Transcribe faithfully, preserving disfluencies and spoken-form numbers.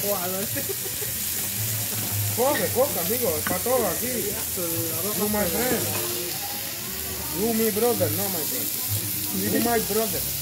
Coge, coge, amigo, está todo aquí. You my friend. You my brother, no my friend. You my brother.